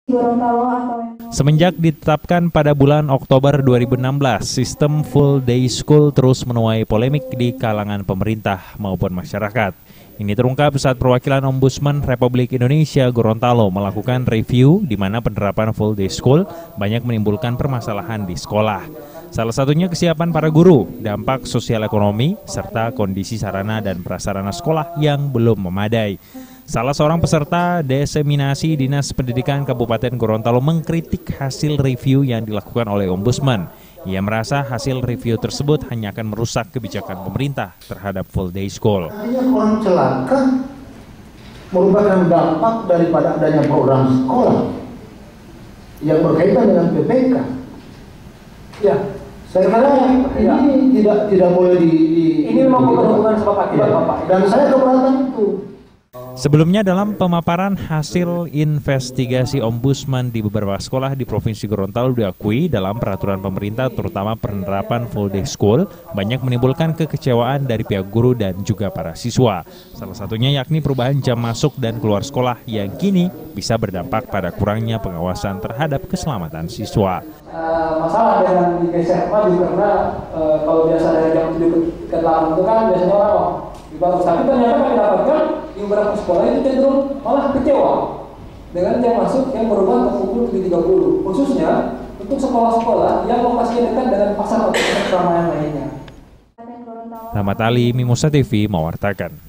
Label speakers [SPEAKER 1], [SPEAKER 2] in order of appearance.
[SPEAKER 1] Semenjak ditetapkan pada bulan Oktober 2016, sistem full day school terus menuai polemik di kalangan pemerintah maupun masyarakat. Ini terungkap saat perwakilan Ombudsman Republik Indonesia Gorontalo melakukan review di mana penerapan full day school banyak menimbulkan permasalahan di sekolah. Salah satunya kesiapan para guru, dampak sosial ekonomi, serta kondisi sarana dan prasarana sekolah yang belum memadai. Salah seorang peserta diseminasi Dinas Pendidikan Kabupaten Gorontalo mengkritik hasil review yang dilakukan oleh Ombudsman. Ia merasa hasil review tersebut hanya akan merusak kebijakan pemerintah terhadap full day school.
[SPEAKER 2] Artinya orang celaka merupakan dampak daripada adanya program sekolah yang berkaitan dengan PPK. Ya, saya kira ini tidak boleh
[SPEAKER 3] ini memang bukan sebab akibat, Bapak.
[SPEAKER 2] Dan saya keberatan itu.
[SPEAKER 1] Sebelumnya dalam pemaparan hasil investigasi Ombudsman di beberapa sekolah di Provinsi Gorontalo diakui dalam peraturan pemerintah terutama penerapan full day school banyak menimbulkan kekecewaan dari pihak guru dan juga para siswa. Salah satunya yakni perubahan jam masuk dan keluar sekolah yang kini bisa berdampak pada kurangnya pengawasan terhadap keselamatan siswa.
[SPEAKER 3] Masalah dengan digeser karena kalau biasa dari jam 7 ke 8 itu kan biasanya orang bagus, tapi ternyata kami dapatkan di beberapa sekolah itu cenderung malah kecewa dengan jam masuk yang berubah ke pukul 7.30, khususnya untuk sekolah-sekolah yang lokasinya dekat dengan pasar atau keramaian lainnya.
[SPEAKER 1] Rahmat Ali, Mimosa TV, mewartakan.